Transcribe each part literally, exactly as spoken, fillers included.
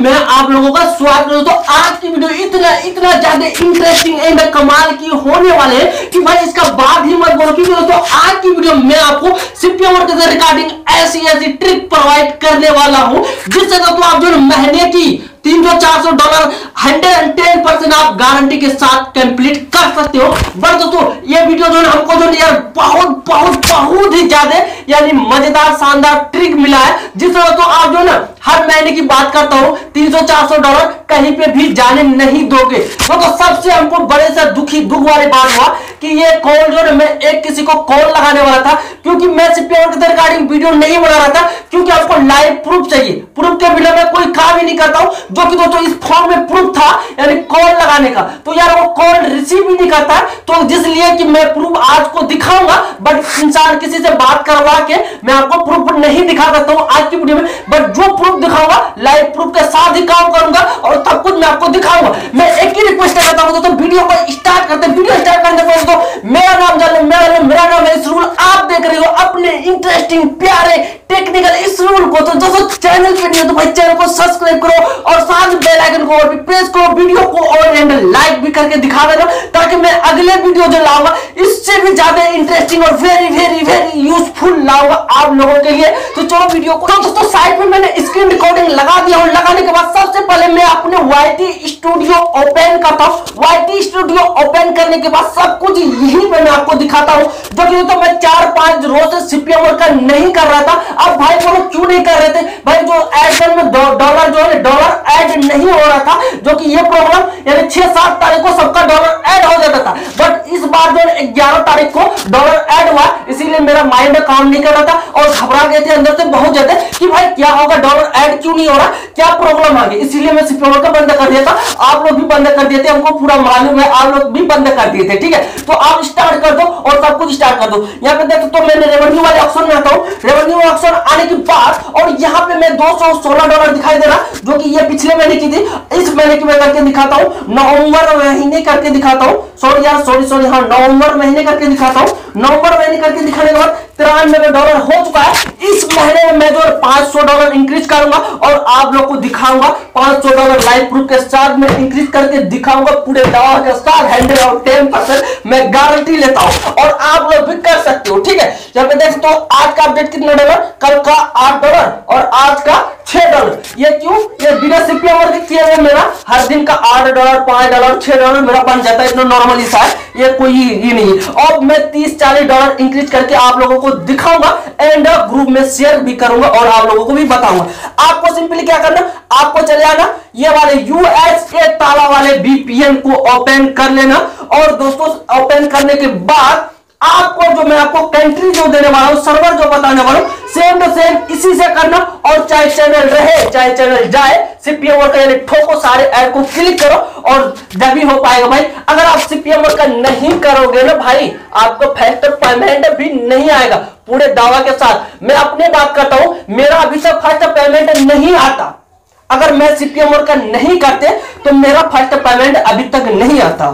मैं आप लोगों का स्वागत करता हूं। तो आज की वीडियो इतना इतना ज्यादा इंटरेस्टिंग एंड कमाल की होने वाले हैं कि भाई इसका बात ही मत बोलो। क्योंकि दोस्तों आज की वीडियो में आपको सीपीयू वर्क रिकॉर्डिंग ऐसी ऐसी ट्रिक प्रोवाइड करने वाला हूं जिससे दोस्तों आप जो महीने की तीन सौ चार सौ dollar hundred and ten percent आप गारंटी के साथ कंप्लीट कर सकते हो। बट दोस्तों ये वीडियो जो है हमको जो यार बहुत बहुत बहुत ही ज्यादा यानी मजेदार शानदार ट्रिक मिला है जिससे दोस्तों आप जो ना हर महीने की बात करता हूं तीन सौ चार सौ डॉलर कहीं पे भी जाने नहीं दोगे। तो, तो सबसे हमको बड़े से दुखी दुख वाली बात हुआ कि ये कॉल जो ना मैं एक किसी को कॉल लगाने वाला था क्योंकि मैं सीपीयू वर्क रिकॉर्डिंग वीडियो नहीं बना रहा था क्योंकि आपको लाइव प्रूफ चाहिए। प्रूफ के बिना मैं कोई काम ही नहीं करता हूं जो कि दोस्तों इस फॉर्म में प्रूफ था यानी कॉल लगाने का। तो यार वो कॉल रिसीव ही नहीं करता तो जिसलिए कि मैं प्रूफ आज को दिखाऊंगा बट इंसान किसी से बात करवा के मैं आपको प्रूफ नहीं दिखा सकता हूं आज की वीडियो में। बट जो प्रूफ दिखाऊंगा लाइव प्रूफ के साथ ही काम करूंगा और सब कुछ मैं आपको दिखाऊंगा। मैं एक ही रिक्वेस्ट करता हूं दोस्तों वीडियो को स्टार्ट करते हैं। वीडियो स्टार्ट करने से दोस्तों मेरा नाम जान लो मेरा मेरा नाम है इसरूल। आप देख रहे हो अपने इंटरेस्टिंग प्यारे टेक्निकल इसरूल को। तो दोस्तों चैनल पे नहीं हो तो भाई चैनल को सब्सक्राइब करो और साथ में बेल आइकन को और भी प्रेस करो। वीडियो को और एंड लाइक भी करके दिखा देना ताकि मैं अगले वीडियो जो लाऊंगा इससे भी ज्यादा इंटरेस्टिंग और वेरी वेरी वेरी यूजफुल लाऊंगा आप लोगों के लिए। तो चलो वीडियो को। तो दोस्तों साइड में मैंने स्क्रीन रिकॉर्डिंग लगा दिया और लगाने के बाद सबसे पहले मैं अपने वाईटी स्टूडियो ओपन करता हूं। वाईटी स्टूडियो ओपन करने के बाद सब कुछ यहीं पे मैं आपको दिखाता हूं जो कि तो मैं चार पांच रोज से सीपीयू वर्क नहीं कर रहा था। अब भाई बोलो क्यों नहीं कर रहे थे भाई जो एयरटेल में डॉलर जो है डॉलर ऐड नहीं हो रहा था जो कि ये प्रॉब्लम यानी छह सात तारीख को सबका डॉलर ऐड हो जाता था। बट इस बार जो ग्यारह तारीख को डॉलर ऐड हुआ इसीलिए मेरा माइंड काम नहीं कर रहा था और घबरा गए थे अंदर से बहुत ज्यादा कि भाई क्या होगा डॉलर ऐड क्यों नहीं हो रहा क्या प्रॉब्लम आ गई। इसीलिए मैं सीपीयू वर्क बंद कर दिया था। आप लोग भी बंद कर दिए थे हमको पूरा मालूम है आप लोग भी बंद कर दिए थे। ठीक है तो आप स्टार्ट कर दो और सब कुछ स्टार्ट कर दो। यहाँ पे देखो तो मैंने रेवेन्यू वाले ऑप्शन में आता हूँ। रेवेन्यू ऑप्शन आने के बाद और यहाँ पे मैं दो सौ सोलह डॉलर दिखाई दे रहा जो कि ये पिछले महीने की थी इस महीने की मैं करके दिखाता हूँ नवंबर महीने करके दिखाता हूँ। सॉरी यार सॉरी सॉरी हाँ नवंबर महीने करके दिखाता हूँ। नवंबर महीने करके दिखाने के बाद तिरानवे डॉलर हो चुका है। इस महीने में मैं जो पांच सौ डॉलर इंक्रीज करूंगा और आप लोग को दिखाऊंगा पांच सौ डॉलर लाइव प्रूफ के साथ में इंक्रीज करके दिखाऊंगा पूरे दावा के साथ हंड्रेड और टेन परसेंट मैं गारंटी लेता हूं और आप लोग भी कर सकते हो। ठीक है जब मैं देखता हूं आज का अपडेट कितना डॉलर कल का आठ डॉलर और आज का छह डॉलर। ये क्यों ये बिना सीपीयू वर्क किए हुए मेरा हर दिन का आठ डॉलर पांच डॉलर छह डॉलर मेरा बन जाता है। इतना नॉर्मल हिसाब है ये कोई ये नहीं है। और मैं तीस चालीस डॉलर इंक्रीज करके आप लोगों को दिखाऊंगा एंड ग्रुप में शेयर भी करूंगा और आप लोगों को भी बताऊंगा। आपको सिंपली क्या करना आपको चले आना ये वाले यूएसए ताला वाले वीपीएन को ओपन कर लेना और दोस्तों ओपन करने के बाद आपको जो मैं आपको कंट्री जो देने वाला हूं सर्वर जो बताने वाला हूं सेम टू सेम इसी से करना और चाहे चैनल रहे चाहे चैनल जाए सीपीयू वर्क यानी ठोको सारे ऐड को क्लिक करो और जब भी हो पाएगा भाई। अगर आप सीपीयू वर्क नहीं करोगे ना भाई आपको फर्स्ट पेमेंट भी नहीं आएगा पूरे दावा के साथ। मैं अपनी बात करता हूं मेरा अभी तक फर्स्ट पेमेंट नहीं आता। अगर मैं सीपीयू वर्क नहीं करते तो मेरा फर्स्ट पेमेंट अभी तक नहीं आता।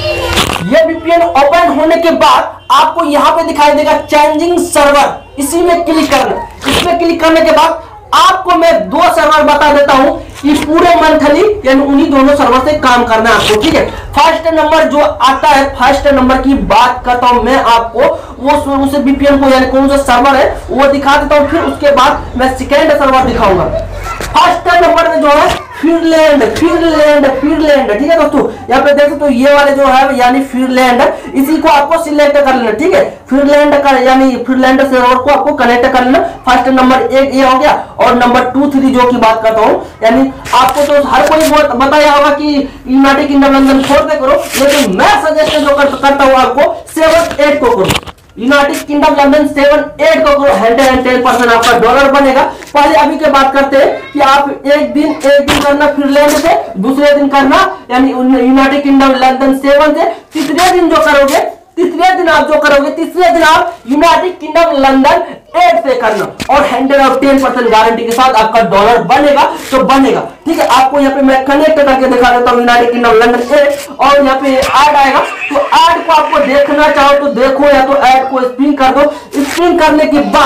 ये वीपीएन ओपन होने के बाद आपको यहां पे दिखाई देगा चेंजिंग सर्वर इसी में क्लिक करना। इसमें क्लिक करने के बाद आपको मैं दो सर्वर बता देता हूं कि पूरे मंथली यानी उन्हीं दोनों सर्वर से काम करना है आपको। ठीक है फर्स्ट नंबर जो आता है फर्स्ट नंबर की बात करता हूं मैं आपको वो उसे वीपीएन को यानी कौन सा सर्वर है वो दिखा देता हूं। फिर उसके बाद मैं सेकेंड सर्वर दिखाऊंगा। फर्स्ट नंबर में जो है फिनलैंड फिनलैंड फिनलैंड। ठीक है दोस्तों यहाँ पे देखो तो ये वाले जो है यानी फिनलैंड इसी को आपको सिलेक्ट कर लेना। ठीक है फिनलैंड का यानी फिनलैंड सर्वर को आपको कनेक्ट कर लेना। फर्स्ट नंबर एक ये हो गया और नंबर टू थ्री जो की बात करता हूँ यानी आपको तो हर कोई बताया होगा कि यूनाइटेड किंगडम लंदन फोर पे करो लेकिन मैं सजेस्ट जो करता हूँ आपको सेवन एट को करो। United Kingdom London seven eight को करो हंड्रेड एंड टेन परसेंट आपका डॉलर बनेगा। पहले अभी के बात करते हैं कि आप एक दिन एक दिन करना फिनलैंड से दूसरे दिन करना यानी यूनाइटेड किंगडम लंदन सेवन से तीसरे दिन जो करोगे तीसरे दिन आप जो करोगे तीसरे दिन आप यूनाइटेड किंगडम लंदन एट से करना और हंड्रेड और टेन परसेंट गारंटी के साथ आपका डॉलर बनेगा तो बनेगा। ठीक है आपको यहाँ पे मैं कनेक्ट करके दिखा देता हूँ यूनाइटेड किंगडम लंदन एट और यहाँ पे ऐड आएगा तो ऐड को आपको देखना चाहो तो देखो या तो ऐड को स्पिन कर दो। स्पिन करने के बाद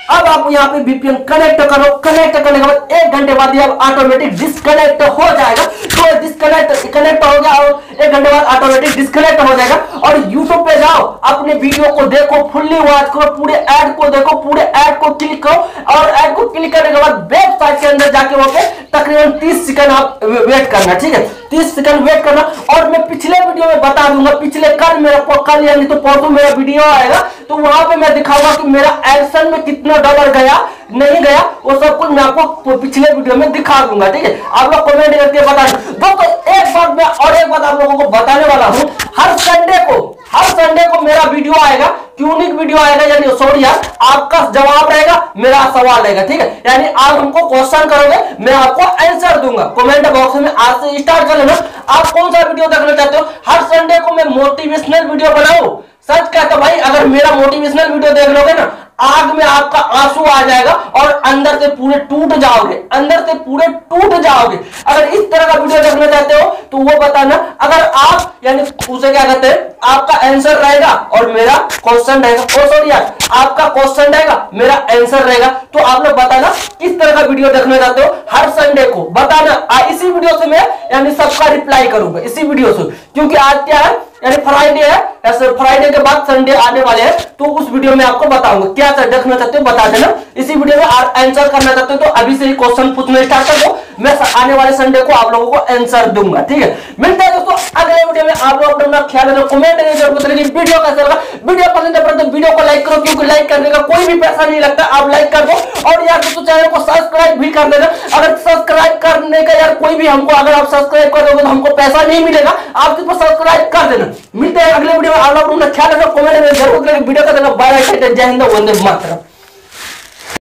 अब आप यहाँ पे वीपीएन कनेक्ट करो, कनेक्ट करने के बाद एक घंटे बाद ये ऑटोमेटिक डिस्कनेक्ट हो जाएगा। तो डिस्कनेक्ट कनेक्ट हो गया और एक घंटे बाद ऑटोमेटिक डिस्कनेक्ट हो जाएगा। और यूट्यूब पे जाओ, अपने वीडियो को देखो, फुल्ली वॉच करो, पूरे ऐड को देखो, पूरे ऐड को क्लिक करो और ऐड को क्लिक करने के बाद वेबसाइट के अंदर जाके वहां पे तकरीबन तीस सेकंड आप वेट करना, ठीक है, तीस सेकंड वेट करना। और मैं पिछले वीडियो में बता दूंगा, पिछले कल मेरा कल यानी तो परसों मेरा वीडियो आएगा, तो वहां पे मैं दिखाऊंगा कि मेरा एक्शन में कितना डॉलर गया नहीं गया, वो सब कुछ मैं आपको पिछले वीडियो में दिखा दूंगा, ठीक है। आप लोग कमेंट करके बता दोस्तों। एक बात मैं और एक बात आप लोगों को बताने वाला हूं, हर संडे को हर संडे को मेरा वीडियो आएगा, यूनिक वीडियो आएगा, यानी सॉरी यार, आपका जवाब रहेगा, मेरा सवाल रहेगा, ठीक है। यानी आप हमको क्वेश्चन करोगे, मैं आपको आंसर दूंगा। कमेंट बॉक्स में आज से स्टार्ट कर लेना, आप कौन सा वीडियो देखना चाहते हो। हर संडे को मैं मोटिवेशनल वीडियो बनाऊं, सच कहता भाई, अगर मेरा मोटिवेशनल वीडियो देख लोगे ना, आग में आपका आंसू आ जाएगा और अंदर से पूरे टूट जाओगे, अंदर से पूरे टूट जाओगे। अगर इस तरह का वीडियो देखना चाहते हो तो वो बताना। अगर आप यानी उसे क्या कहते हैं, आपका आंसर रहेगा और मेरा क्वेश्चन रहेगा, ओ सॉरी यार, आपका क्वेश्चन रहेगा, मेरा आंसर रहेगा, तो आप लोग बताना किस तरह का वीडियो देखना चाहते हो। हर संडे को बताना, इसी वीडियो से मैं यानी सबका रिप्लाई करूंगा, इसी वीडियो से, क्योंकि आज क्या है, यानी फ्राइडे है, ऐसे फ्राइडे के बाद संडे आने वाले हैं, तो उस वीडियो में आपको बताऊंगा क्या देखना चाहते हो, बता देना। इसी वीडियो में आंसर करना चाहते हो तो अभी से ही क्वेश्चन पूछना स्टार्ट कर दो, मैं आने वाले संडे को आप लोगों को आंसर दूंगा, ठीक है। मिलते हैं दोस्तों अगले वीडियो में। आप लोग अपना ख्याल रखो, कमेंट करके जरूर बताइए वीडियो कैसा लगा। वीडियो पसंद है तो वीडियो को लाइक करो, क्योंकि लाइक करने का कोई भी पैसा नहीं लगता, आप लाइक कर दो। और यार दोस्तों चैनल को सब्सक्राइब भी कर देना, अगर सब्सक्राइब करने का यार कोई भी हमको, अगर आप सब्सक्राइब कर दोगे तो हमको पैसा नहीं मिलेगा, आप सिर्फ सब्सक्राइब कर देना। मिलते हैं अगले वीडियो में, आप लोग अपना ख्याल रखो, कमेंट में जरूर करें। वीडियो का बाय बाय, जय हिंद, वंदे मातरम।